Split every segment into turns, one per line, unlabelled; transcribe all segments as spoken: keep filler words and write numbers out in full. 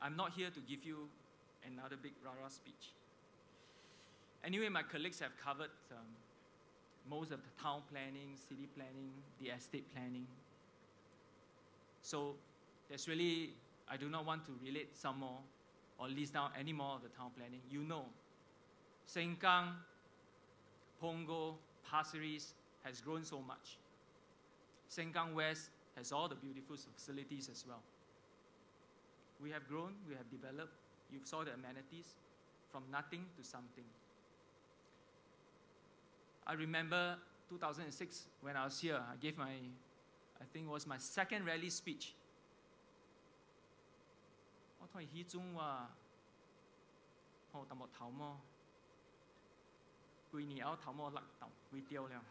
I'm not here to give you another big rah-rah speech. Anyway, my colleagues have covered um, most of the town planning, city planning, the estate planning. So there's really, I do not want to relate some more or list down any more of the town planning. You know, Sengkang, Punggol, Pasir has grown so much. Sengkang West has all the beautiful facilities as well. We have grown, we have developed. You saw the amenities from nothing to something. I remember two thousand six when I was here, I gave my, I think it was my second rally speech. I told him, "我抌落頭麼？幾年後頭麼甩頭，會掉了。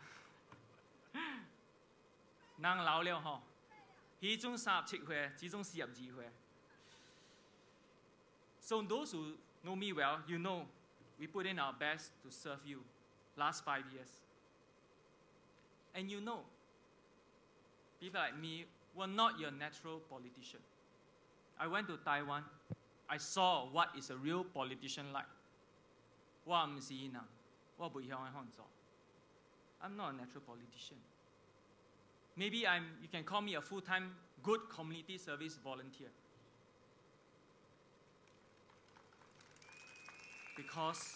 能老了嗬，佢中三十七歲，只中四十二歲。So those who know me well, you know, we put in our best to serve you last five years. And you know, people like me were not your natural politician. I went to Taiwan. I saw what is a real politician like. 我唔是人，我唔會向佢看做。I'm not a natural politician. Maybe I'm, you can call me a full-time good community service volunteer. Because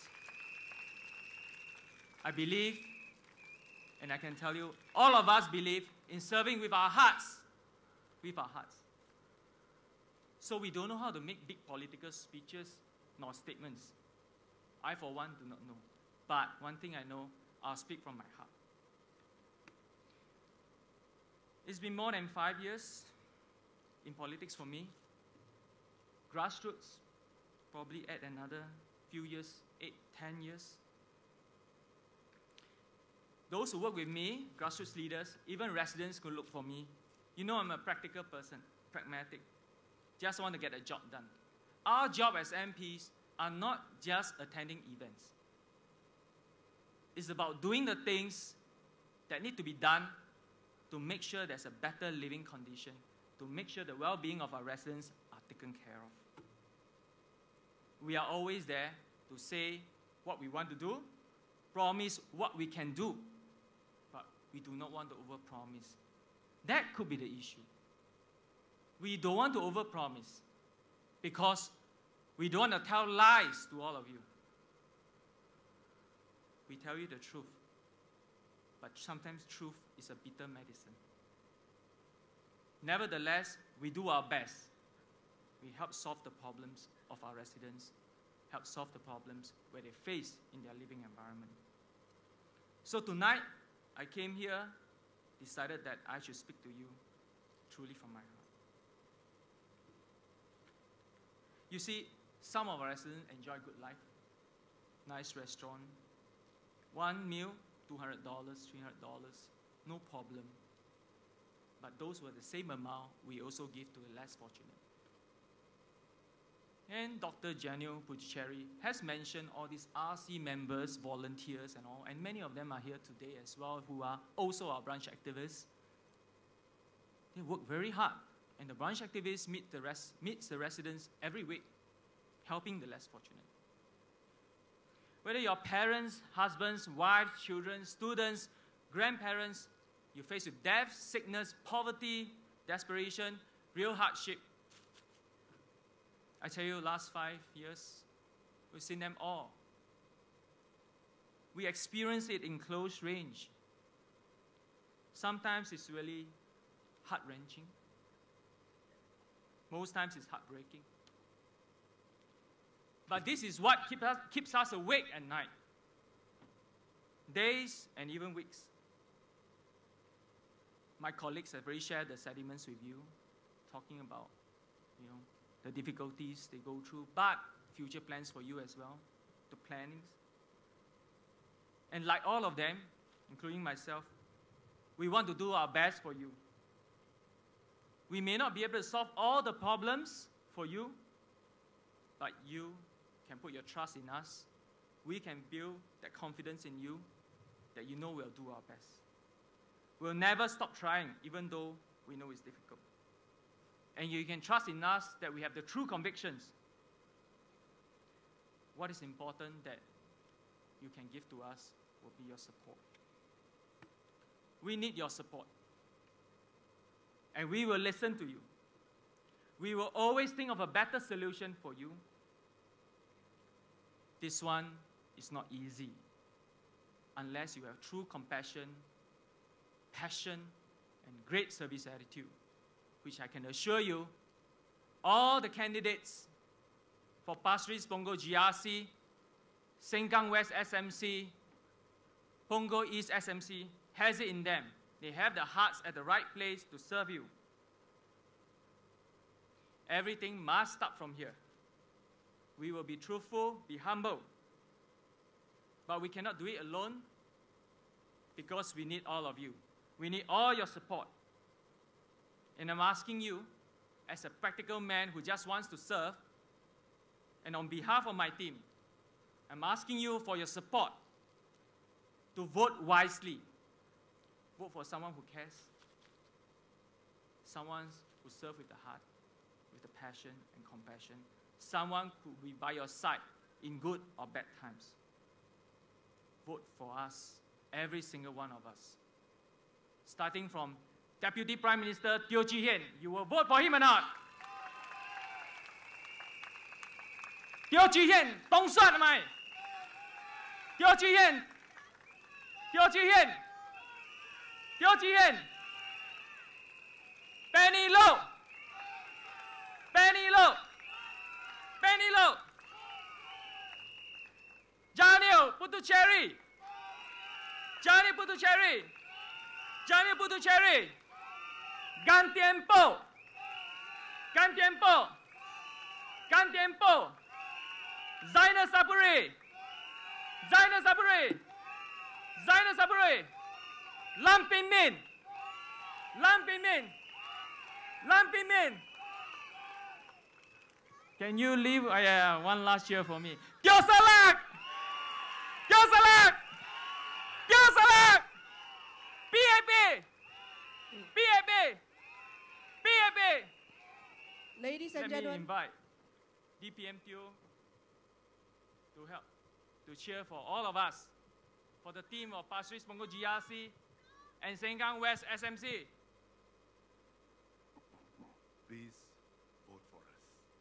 I believe, and I can tell you, all of us believe in serving with our hearts. With our hearts. So we don't know how to make big political speeches nor statements. I, for one, do not know. But one thing I know, I'll speak from my heart. It's been more than five years in politics for me. Grassroots, probably add another few years, eight, ten years. Those who work with me, grassroots leaders, even residents could look for me. You know I'm a practical person, pragmatic. Just want to get a job done. Our job as M Ps are not just attending events. It's about doing the things that need to be done to make sure there's a better living condition, to make sure the well-being of our residents are taken care of. We are always there to say what we want to do, promise what we can do, but we do not want to overpromise. That could be the issue. We don't want to overpromise because we don't want to tell lies to all of you. We tell you the truth, but sometimes truth is a bitter medicine. Nevertheless, we do our best. We help solve the problems of our residents, help solve the problems where they face in their living environment. So tonight, I came here, decided that I should speak to you truly from my heart. You see, some of our residents enjoy good life, nice restaurant, one meal, two hundred dollars, three hundred dollars, no problem. But those were the same amount we also give to the less fortunate. And Doctor Janil Pucheri has mentioned all these R C members, volunteers and all, and many of them are here today as well, who are also our branch activists. They work very hard, and the branch activists meet the, res meets the residents every week, helping the less fortunate. Whether your parents, husbands, wives, children, students, grandparents, you face with death, sickness, poverty, desperation, real hardship. I tell you, last five years, we've seen them all. We experience it in close range. Sometimes it's really heart-wrenching. Most times it's heartbreaking. But this is what keep us, keeps us awake at night. Days and even weeks. My colleagues have already shared the sentiments with you, talking about, you know, the difficulties they go through, but future plans for you as well, the plannings. And like all of them, including myself, we want to do our best for you. We may not be able to solve all the problems for you, but you can put your trust in us. We can build that confidence in you that you know we'll do our best. We'll never stop trying, even though we know it's difficult. And you can trust in us that we have the true convictions. What is important that you can give to us will be your support. We need your support. And we will listen to you. We will always think of a better solution for you. This one is not easy unless you have true compassion, passion, and great service attitude, which I can assure you, all the candidates for Pasir Ris-Punggol G R C, Sengkang West S M C, Punggol East S M C, has it in them. They have the hearts at the right place to serve you. Everything must start from here. We will be truthful, be humble. But we cannot do it alone because we need all of you. We need all your support. And I'm asking you, as a practical man who just wants to serve, and on behalf of my team, I'm asking you for your support to vote wisely. Vote for someone who cares, someone who serves with the heart, with the passion and compassion, someone who will be by your side in good or bad times. Vote for us, every single one of us. Starting from Deputy Prime Minister Teo Chee Hean. You will vote for him or not? Teo Chee Hean, Tong Suat mai. Teo Chee Hean. Teo Chee Hean. Teo Chee Hean. Penny Low. Penny Low. Penny Low. Janil Putucherry. Janil Putucherry. Janil Putucherry. Gan tiempo. Gan tiempo. Gan tiempo. Zainal Sapuri. Zainal Sapuri. Zainal Sapuri. Lam Pin Min. Lam Pin Min. Lam Pin Min. Can you leave uh, yeah, one last cheer for me? Teo Salak! Teo Salak! Teo Salak! P A P! P A P! P A P!
Ladies and
Let
gentlemen.
me invite D P M Teo to help, to cheer for all of us, for the team of Pasir Ris-Punggol G R C and Sengkang West S M C.
Please vote for us.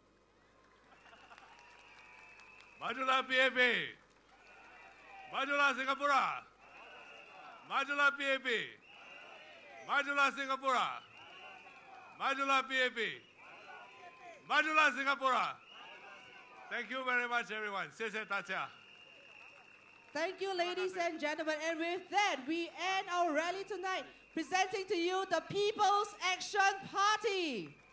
Majulah P A P. Majulah Singapura. Majulah P A P. Majulah Singapura. Majulah P A P. Majulah Singapura. Thank you very much, everyone. 谢谢大家.
Thank you, ladies and gentlemen. And with that, we end our rally tonight, presenting to you the People's Action Party.